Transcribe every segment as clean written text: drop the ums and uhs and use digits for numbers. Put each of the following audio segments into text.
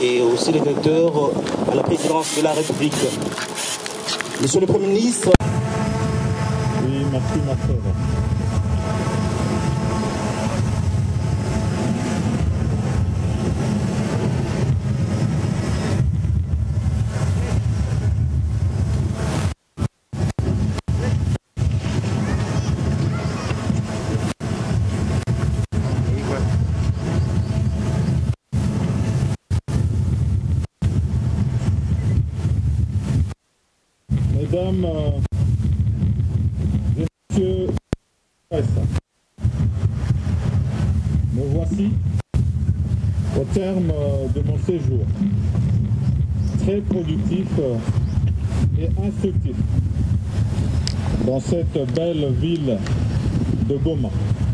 et aussi l'électeur à la présidence de la République. Monsieur le Premier ministre. Oui, merci, ma frère. Mesdames et messieurs, me voici au terme de mon séjour très productif et instructif dans cette belle ville de Goma.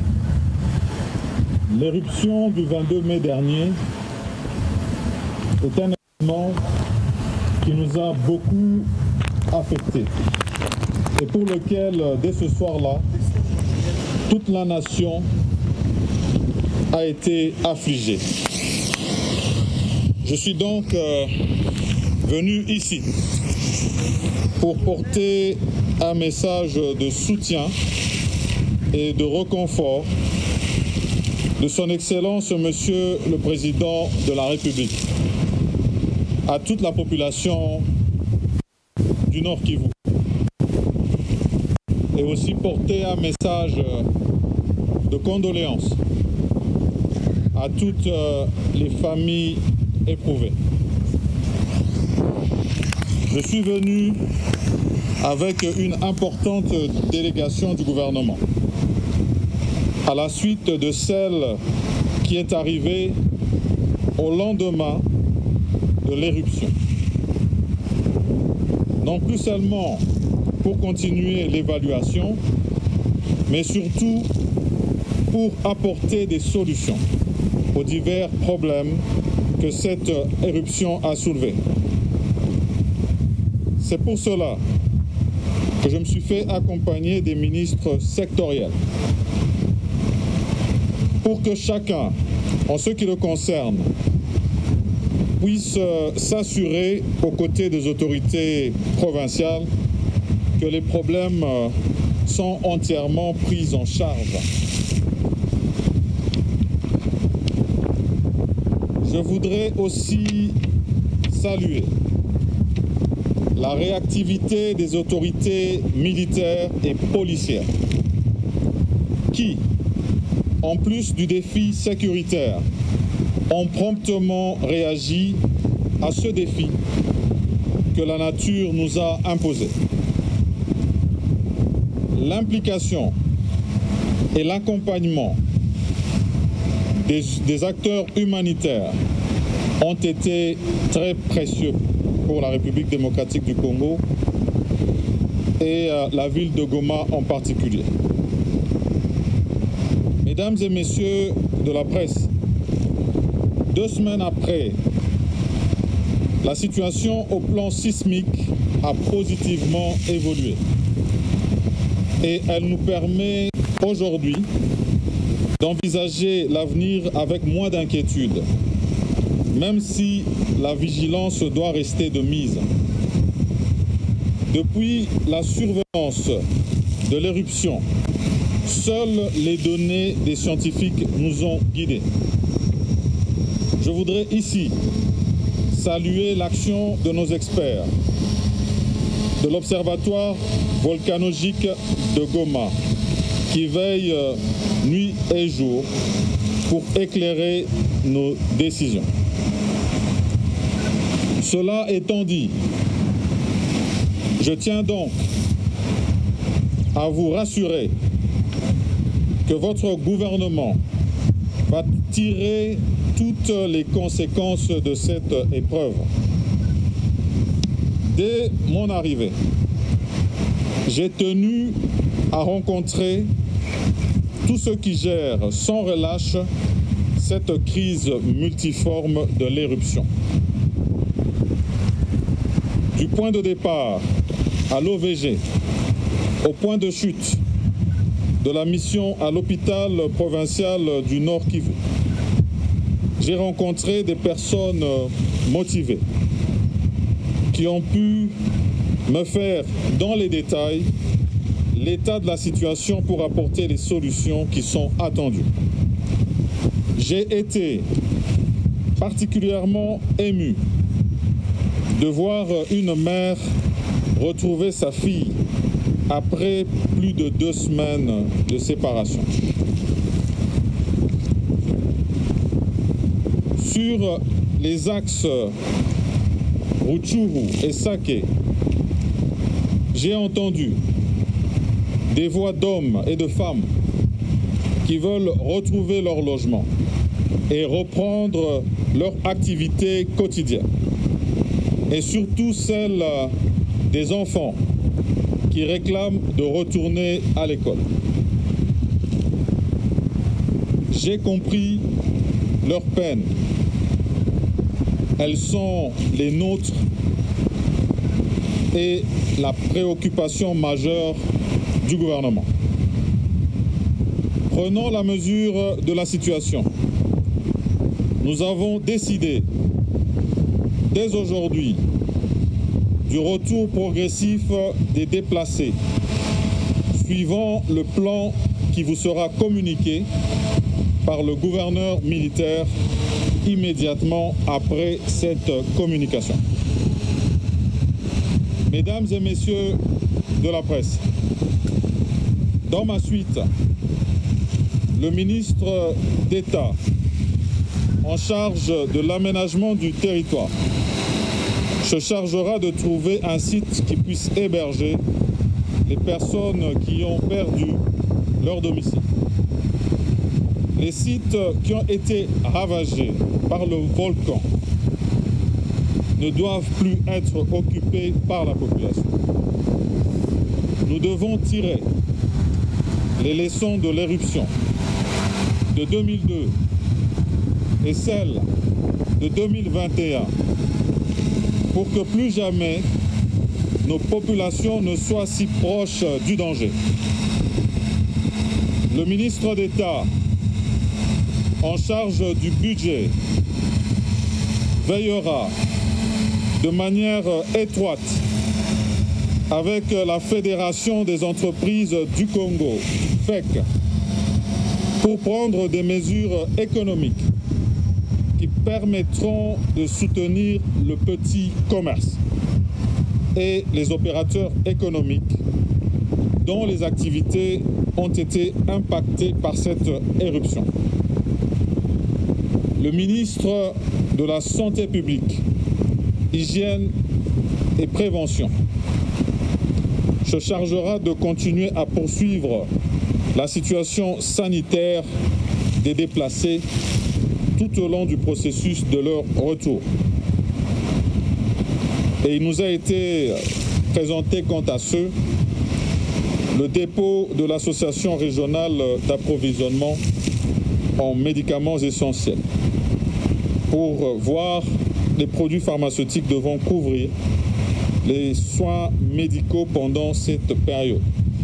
L'éruption du 22 mai dernier est un événement qui nous a beaucoup affectés et pour lequel, dès ce soir-là, toute la nation a été affligée. Je suis donc venu ici pour porter un message de soutien et de réconfort de son Excellence, Monsieur le Président de la République, à toute la population du Nord Kivu, et aussi porter un message de condoléances à toutes les familles éprouvées. Je suis venu avec une importante délégation du gouvernement, à la suite de celle qui est arrivée au lendemain de l'éruption. Non plus seulement pour continuer l'évaluation, mais surtout pour apporter des solutions aux divers problèmes que cette éruption a soulevés. C'est pour cela que je me suis fait accompagner des ministres sectoriels pour que chacun, en ce qui le concerne, puisse s'assurer aux côtés des autorités provinciales que les problèmes sont entièrement pris en charge. Je voudrais aussi saluer la réactivité des autorités militaires et policières qui, en plus du défi sécuritaire, ont promptement réagi à ce défi que la nature nous a imposé. L'implication et l'accompagnement des acteurs humanitaires ont été très précieux pour la République démocratique du Congo et la ville de Goma en particulier. Mesdames et messieurs de la presse, 2 semaines après, la situation au plan sismique a positivement évolué et elle nous permet aujourd'hui d'envisager l'avenir avec moins d'inquiétude, même si la vigilance doit rester de mise. Depuis la survenance de l'éruption, seules les données des scientifiques nous ont guidés. Je voudrais ici saluer l'action de nos experts, de l'Observatoire volcanologique de Goma, qui veille nuit et jour pour éclairer nos décisions. Cela étant dit, je tiens donc à vous rassurer que votre gouvernement va tirer toutes les conséquences de cette épreuve. Dès mon arrivée, j'ai tenu à rencontrer tous ceux qui gèrent sans relâche cette crise multiforme de l'éruption. Du point de départ à l'OVG, au point de chute de la mission à l'hôpital provincial du Nord Kivu, j'ai rencontré des personnes motivés qui ont pu me faire, dans les détails, l'état de la situation pour apporter les solutions qui sont attendues. J'ai été particulièrement ému de voir une mère retrouver sa fille après plus de 2 semaines de séparation. Sur les axes Rutshuru et Sake, j'ai entendu des voix d'hommes et de femmes qui veulent retrouver leur logement et reprendre leur activité quotidienne. Et surtout celle des enfants qui réclament de retourner à l'école. J'ai compris leurs peines. Elles sont les nôtres et la préoccupation majeure du gouvernement. Prenons la mesure de la situation. Nous avons décidé dès aujourd'hui du retour progressif des déplacés, suivant le plan qui vous sera communiqué par le gouverneur militaire immédiatement après cette communication. Mesdames et messieurs de la presse, dans ma suite, le ministre d'État en charge de l'aménagement du territoire se chargera de trouver un site qui puisse héberger les personnes qui ont perdu leur domicile. Les sites qui ont été ravagés par le volcan ne doivent plus être occupés par la population. Nous devons tirer les leçons de l'éruption de 2002 et celle de 2021 pour que plus jamais nos populations ne soient si proches du danger. Le ministre d'État en charge du budget veillera de manière étroite avec la Fédération des entreprises du Congo, FEC, pour prendre des mesures économiques qui permettront de soutenir le petit commerce et les opérateurs économiques dont les activités ont été impactées par cette éruption. Le ministre de la Santé publique, Hygiène et Prévention se chargera de continuer à poursuivre la situation sanitaire des déplacés tout au long du processus de leur retour. Et il nous a été présenté quant à ce, le dépôt de l'association régionale d'approvisionnement en médicaments essentiels pour voir les produits pharmaceutiques devant couvrir les soins médicaux pendant cette période.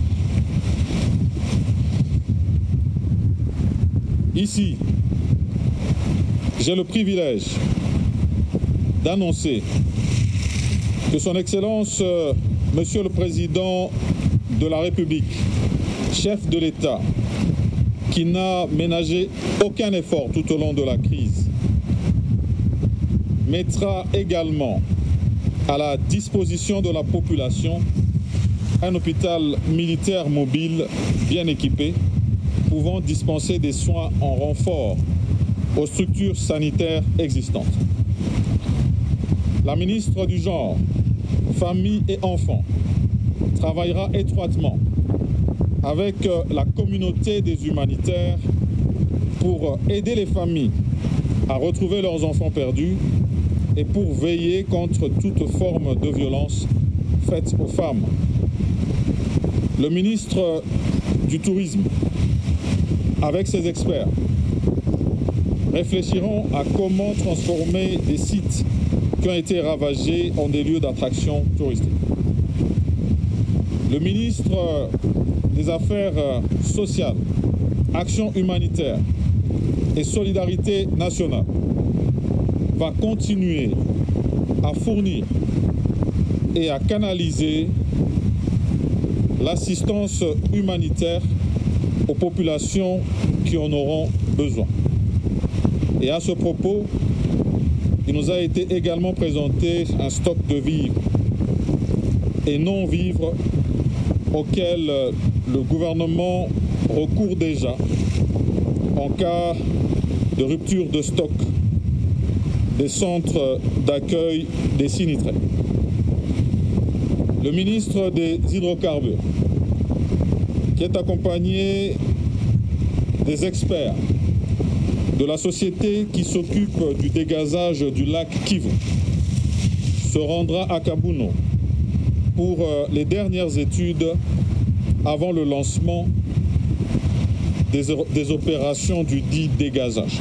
Ici, j'ai le privilège d'annoncer que Son Excellence, Monsieur le Président de la République, chef de l'État, qui n'a ménagé aucun effort tout au long de la crise, mettra également à la disposition de la population un hôpital militaire mobile bien équipé, pouvant dispenser des soins en renfort aux structures sanitaires existantes. La ministre du Genre, Famille et Enfants travaillera étroitement avec la communauté des humanitaires pour aider les familles à retrouver leurs enfants perdus et pour veiller contre toute forme de violence faite aux femmes. Le ministre du Tourisme, avec ses experts, réfléchiront à comment transformer des sites qui ont été ravagés en des lieux d'attraction touristique. Le ministre des Affaires sociales, Action humanitaire et solidarité nationale va continuer à fournir et à canaliser l'assistance humanitaire aux populations qui en auront besoin. Et à ce propos, il nous a été également présenté un stock de vivres et non-vivres auxquels le gouvernement recourt déjà en cas de rupture de stock des centres d'accueil des sinistrés. Le ministre des Hydrocarbures, qui est accompagné des experts de la société qui s'occupe du dégazage du lac Kivu, se rendra à Kabuno pour les dernières études avant le lancement des opérations du dit dégazage.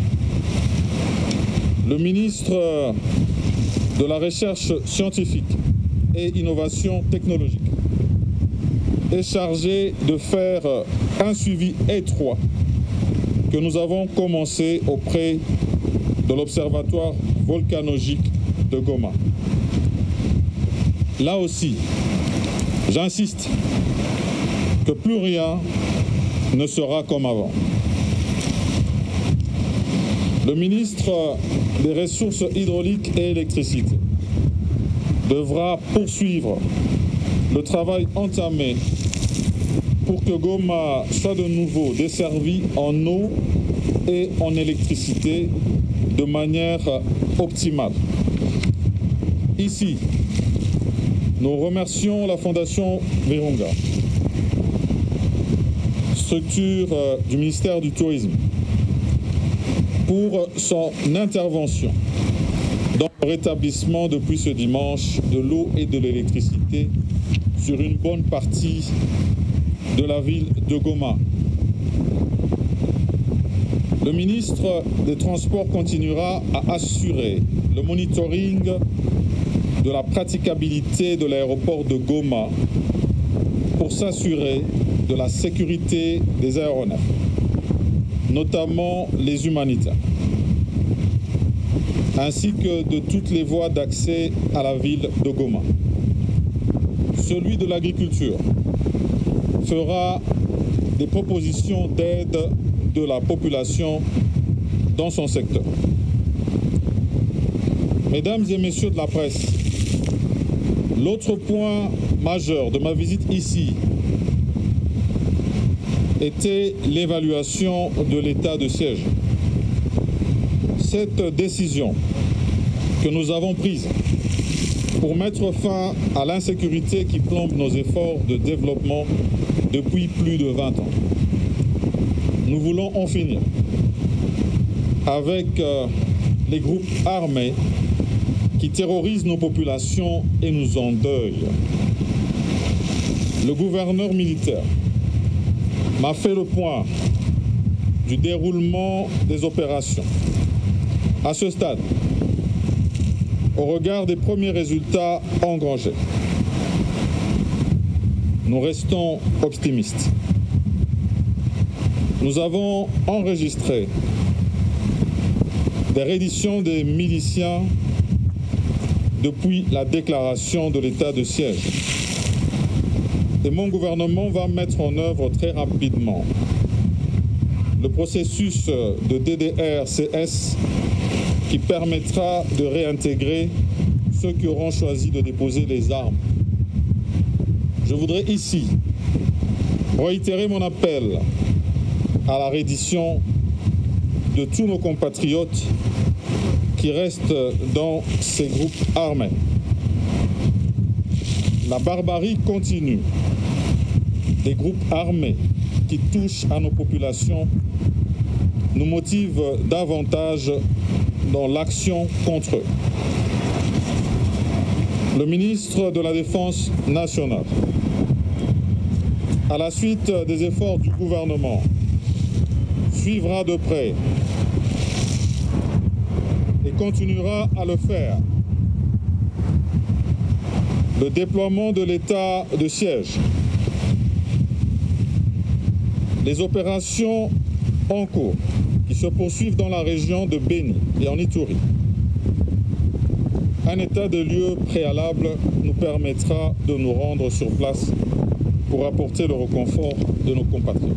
Le ministre de la Recherche scientifique et innovation technologique est chargé de faire un suivi étroit que nous avons commencé auprès de l'Observatoire volcanologique de Goma. Là aussi, j'insiste que plus rien ne sera comme avant. Le ministre des Ressources hydrauliques et électricité devra poursuivre le travail entamé pour que Goma soit de nouveau desservi en eau et en électricité de manière optimale. Ici, nous remercions la Fondation Virunga, structure du ministère du Tourisme, pour son intervention dans le rétablissement depuis ce dimanche de l'eau et de l'électricité sur une bonne partie de la ville de Goma. Le ministre des Transports continuera à assurer le monitoring de la praticabilité de l'aéroport de Goma pour s'assurer de la sécurité des aéronefs, notamment les humanitaires, ainsi que de toutes les voies d'accès à la ville de Goma. Celui de l'agriculture fera des propositions d'aide de la population dans son secteur. Mesdames et messieurs de la presse, l'autre point majeur de ma visite ici était l'évaluation de l'état de siège. Cette décision que nous avons prise pour mettre fin à l'insécurité qui plombe nos efforts de développement depuis plus de 20 ans. Nous voulons en finir avec les groupes armés qui terrorisent nos populations et nous endeuillent. Le gouverneur militaire m'a fait le point du déroulement des opérations. À ce stade, au regard des premiers résultats engrangés, nous restons optimistes. Nous avons enregistré des redditions des miliciens depuis la déclaration de l'état de siège. Et mon gouvernement va mettre en œuvre très rapidement le processus de DDR-CS qui permettra de réintégrer ceux qui auront choisi de déposer les armes. Je voudrais ici réitérer mon appel à la reddition de tous nos compatriotes qui restent dans ces groupes armés. La barbarie continue des groupes armés qui touchent à nos populations nous motive davantage dans l'action contre eux. Le ministre de la Défense nationale, à la suite des efforts du gouvernement, suivra de près et continuera à le faire le déploiement de l'état de siège, les opérations en cours qui se poursuivent dans la région de Béni et en Ituri, Un état de lieu préalable nous permettra de nous rendre sur place pour apporter le réconfort de nos compatriotes.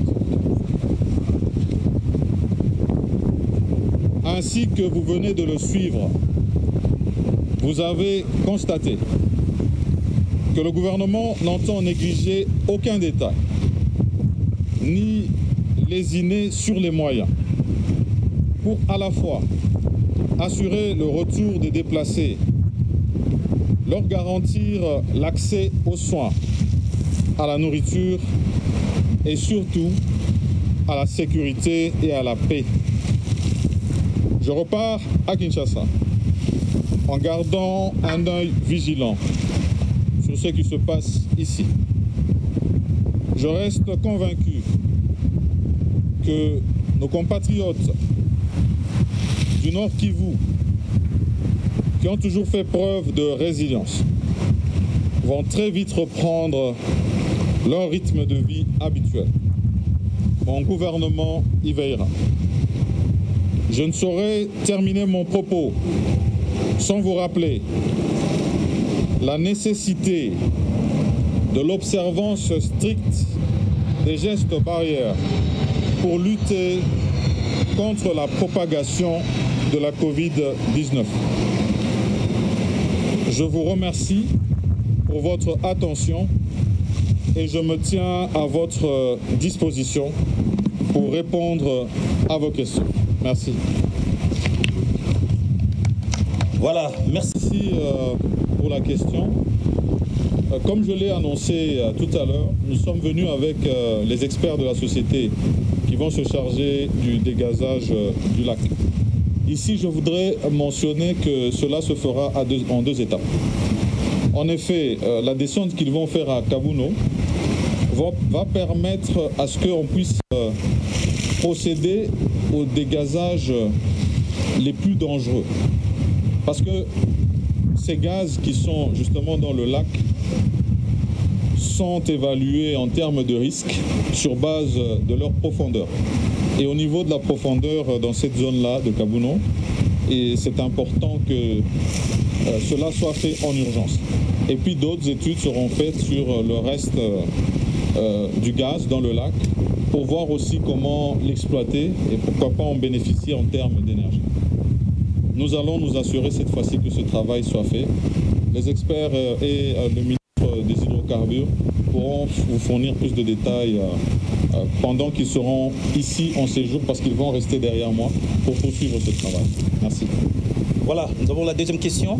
Ainsi que vous venez de le suivre, vous avez constaté que le gouvernement n'entend négliger aucun détail, ni lésiner sur les moyens, pour à la fois assurer le retour des déplacés, leur garantir l'accès aux soins, à la nourriture et surtout à la sécurité et à la paix. Je repars à Kinshasa en gardant un œil vigilant sur ce qui se passe ici. Je reste convaincu que nos compatriotes du Nord Kivu, qui ont toujours fait preuve de résilience, vont très vite reprendre leur rythme de vie habituel. Mon gouvernement y veillera. Je ne saurais terminer mon propos sans vous rappeler la nécessité de l'observance stricte des gestes barrières pour lutter contre la propagation de la Covid-19. Je vous remercie pour votre attention et je me tiens à votre disposition pour répondre à vos questions. Merci. Voilà, merci pour la question. Comme je l'ai annoncé tout à l'heure, nous sommes venus avec les experts de la société qui vont se charger du dégazage du lac. Ici, je voudrais mentionner que cela se fera en deux étapes. En effet, la descente qu'ils vont faire à Kabuno va permettre à ce qu'on puisse procéder au dégazage les plus dangereux. Parce que ces gaz qui sont justement dans le lac sont évalués en termes de risque sur base de leur profondeur. Et au niveau de la profondeur dans cette zone-là de Kabuno, et c'est important que cela soit fait en urgence. Et puis d'autres études seront faites sur le reste du gaz dans le lac pour voir aussi comment l'exploiter et pourquoi pas en bénéficier en termes d'énergie. Nous allons nous assurer cette fois-ci que ce travail soit fait. Les experts et le ministre des Hydrocarbures pourront vous fournir plus de détails pendant qu'ils seront ici en séjour parce qu'ils vont rester derrière moi pour poursuivre ce travail. Merci. Voilà, nous avons la deuxième question.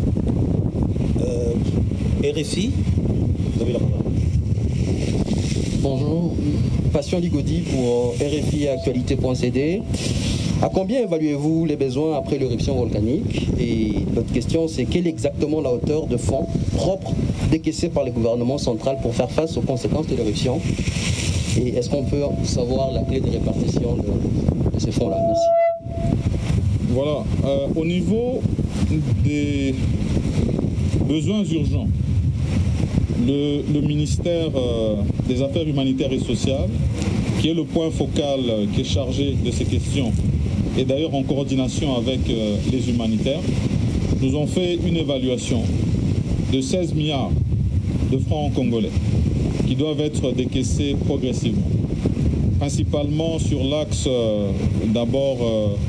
RFI, vous avez la parole. Bonjour, Passion Ligodi pour RFI Actualité.cd. À combien évaluez-vous les besoins après l'éruption volcanique? Et l'autre question, c'est quelle est exactement la hauteur de fonds propres décaissés par le gouvernement central pour faire face aux conséquences de l'éruption? Et est-ce qu'on peut savoir la clé de répartition de ces fonds-là? Merci. Voilà, au niveau des besoins urgents, le ministère des Affaires humanitaires et sociales, qui est le point focal qui est chargé de ces questions, et d'ailleurs en coordination avec les humanitaires, nous ont fait une évaluation de 16 milliards de francs congolais qui doivent être décaissés progressivement, principalement sur l'axe d'abord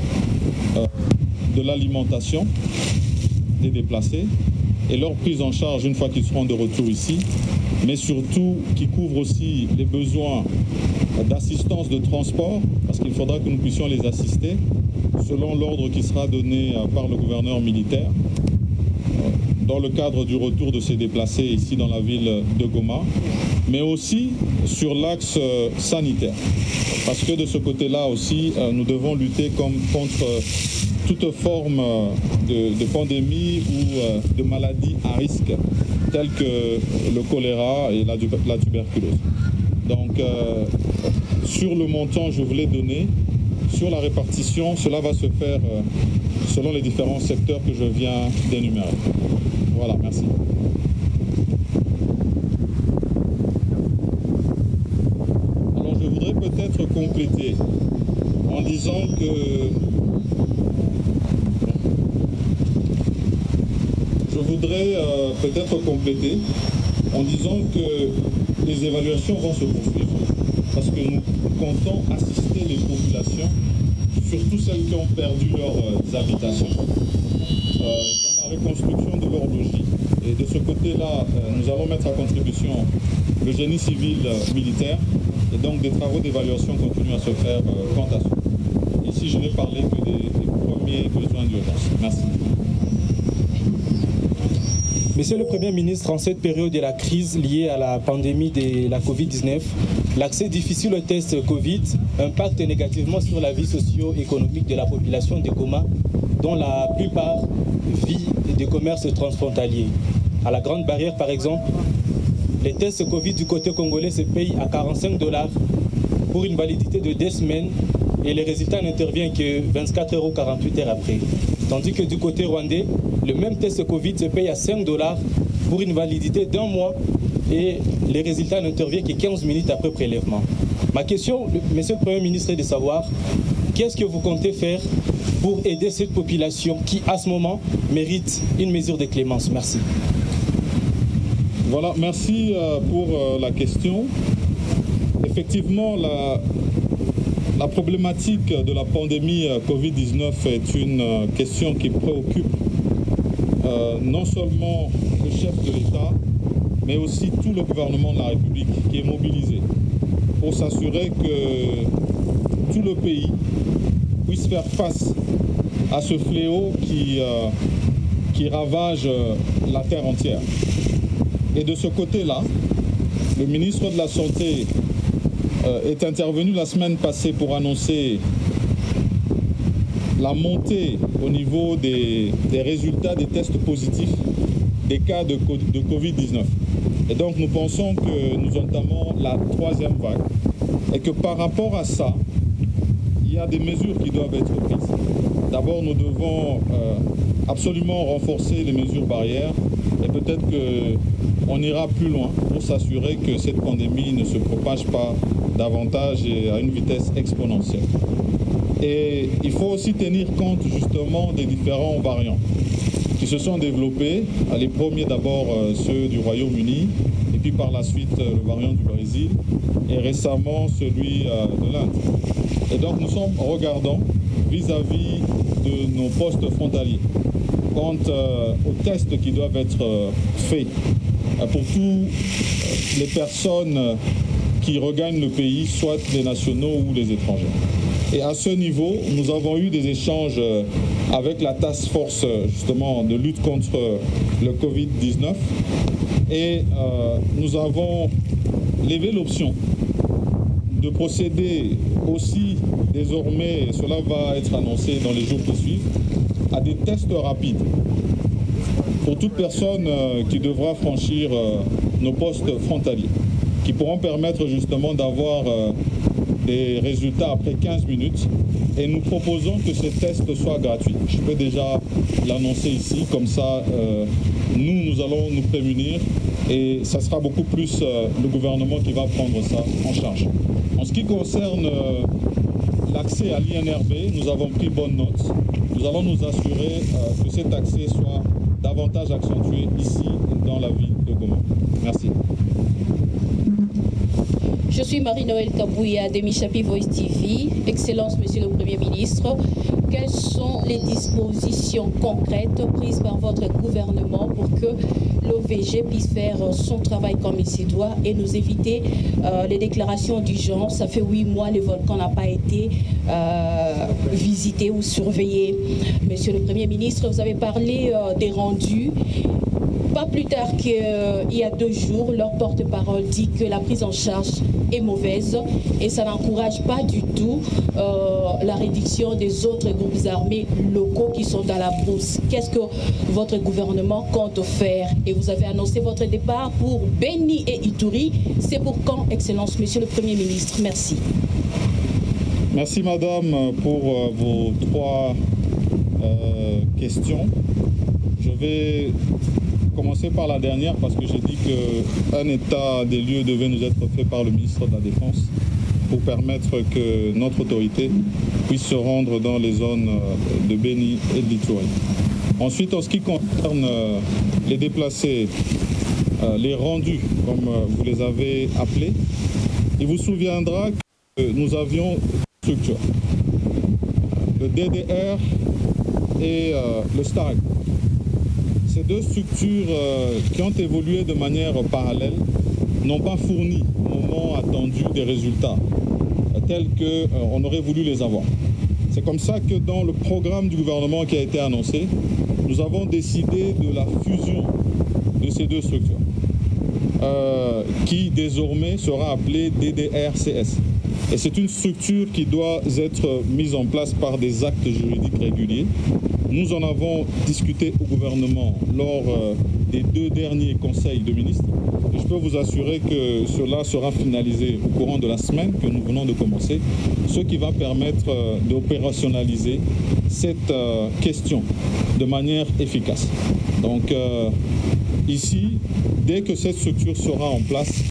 de l'alimentation des déplacés et leur prise en charge une fois qu'ils seront de retour ici, mais surtout qui couvre aussi les besoins d'assistance de transport, parce qu'il faudra que nous puissions les assister selon l'ordre qui sera donné par le gouverneur militaire dans le cadre du retour de ces déplacés ici dans la ville de Goma, mais aussi sur l'axe sanitaire. Parce que de ce côté-là aussi, nous devons lutter contre toute forme de pandémie ou de maladie à risque, telles que le choléra et la tuberculose. Donc, sur le montant, je vous l'ai donné. Sur la répartition, cela va se faire selon les différents secteurs que je viens d'énumérer. Voilà, merci. Alors, je voudrais peut-être compléter en disant que voudrais peut-être compléter en disant que les évaluations vont se poursuivre parce que nous comptons assister les populations, surtout celles qui ont perdu leurs habitations, dans la reconstruction de leur logis. Et de ce côté-là, nous allons mettre à contribution le génie civil militaire et donc des travaux d'évaluation continuent à se faire quant à ça. Ici, je n'ai parlé que des premiers besoins d'urgence. Merci. Monsieur le Premier ministre, en cette période de la crise liée à la pandémie de la Covid-19, l'accès difficile aux tests Covid impacte négativement sur la vie socio-économique de la population de Goma, dont la plupart vivent des commerces transfrontaliers. À la Grande Barrière, par exemple, les tests Covid du côté congolais se payent à 45 $ pour une validité de 2 semaines et les résultats n'interviennent que 24 € 48 heures après. Tandis que du côté rwandais, le même test Covid se paye à 5 $ pour une validité d'1 mois et les résultats n'interviennent que 15 minutes après prélèvement. Ma question, Monsieur le Premier ministre, est de savoir qu'est-ce que vous comptez faire pour aider cette population qui, à ce moment, mérite une mesure de clémence. Merci. Voilà, merci pour la question. Effectivement, la problématique de la pandémie Covid-19 est une question qui préoccupe non seulement le chef de l'État, mais aussi tout le gouvernement de la République qui est mobilisé pour s'assurer que tout le pays puisse faire face à ce fléau qui ravage la terre entière. Et de ce côté-là, le ministre de la Santé est intervenu la semaine passée pour annoncer la montée au niveau des résultats des tests positifs des cas de Covid-19. Et donc nous pensons que nous entamons la 3e vague et que par rapport à ça, il y a des mesures qui doivent être prises. D'abord, nous devons absolument renforcer les mesures barrières et peut-être qu'on ira plus loin pour s'assurer que cette pandémie ne se propage pas davantage et à une vitesse exponentielle. Et il faut aussi tenir compte justement des différents variants qui se sont développés. Les premiers d'abord ceux du Royaume-Uni et puis par la suite le variant du Brésil et récemment celui de l'Inde. Et donc nous sommes regardants vis-à-vis de nos postes frontaliers quant aux tests qui doivent être faits pour toutes les personnes qui regagnent le pays, soit les nationaux ou les étrangers. Et à ce niveau, nous avons eu des échanges avec la task force justement de lutte contre le Covid-19 et nous avons levé l'option de procéder aussi désormais, cela va être annoncé dans les jours qui suivent, à des tests rapides pour toute personne qui devra franchir nos postes frontaliers, qui pourront permettre justement d'avoir des résultats après 15 minutes. Et nous proposons que ces tests soient gratuits. Je peux déjà l'annoncer ici, comme ça nous allons nous prémunir et ça sera beaucoup plus le gouvernement qui va prendre ça en charge. En ce qui concerne l'accès à l'INRB, nous avons pris bonne note. Nous allons nous assurer que cet accès soit davantage accentué ici dans la ville de Goma. Merci. Je suis Marie-Noël Kabouya de Michapi Voice TV. Excellence, Monsieur le Premier ministre, quelles sont les dispositions concrètes prises par votre gouvernement pour que l'OVG puisse faire son travail comme il s'y doit et nous éviter les déclarations d'urgence? Ça fait 8 mois, le volcan n'a pas été visité ou surveillé. Monsieur le Premier ministre, vous avez parlé des rendus. Pas plus tard qu'il y a 2 jours, leur porte-parole dit que la prise en charge est mauvaise et ça n'encourage pas du tout la réduction des autres groupes armés locaux qui sont dans la brousse. Qu'est-ce que votre gouvernement compte faire? Et vous avez annoncé votre départ pour Beni et Ituri. C'est pour quand, Excellence, Monsieur le Premier ministre? Merci. Merci Madame pour vos 3 questions. Je vais commencer par la dernière parce que j'ai dit qu'un état des lieux devait nous être fait par le ministre de la Défense pour permettre que notre autorité puisse se rendre dans les zones de Beni et de l'Ituri. Ensuite, en ce qui concerne les déplacés, les rendus, comme vous les avez appelés, il vous souviendra que nous avions deux structures, le DDR et le STARG. Ces deux structures qui ont évolué de manière parallèle n'ont pas fourni au moment attendu des résultats tels qu'on aurait voulu les avoir. C'est comme ça que dans le programme du gouvernement qui a été annoncé, nous avons décidé de la fusion de ces deux structures, qui désormais sera appelée DDRCS. Et c'est une structure qui doit être mise en place par des actes juridiques réguliers. Nous en avons discuté au gouvernement lors des 2 derniers conseils de ministres. Et je peux vous assurer que cela sera finalisé au courant de la semaine que nous venons de commencer, ce qui va permettre d'opérationnaliser cette question de manière efficace. Donc ici, dès que cette structure sera en place,